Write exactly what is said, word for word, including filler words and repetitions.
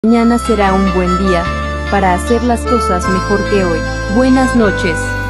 Mañana será un buen día para hacer las cosas mejor que hoy. Buenas noches.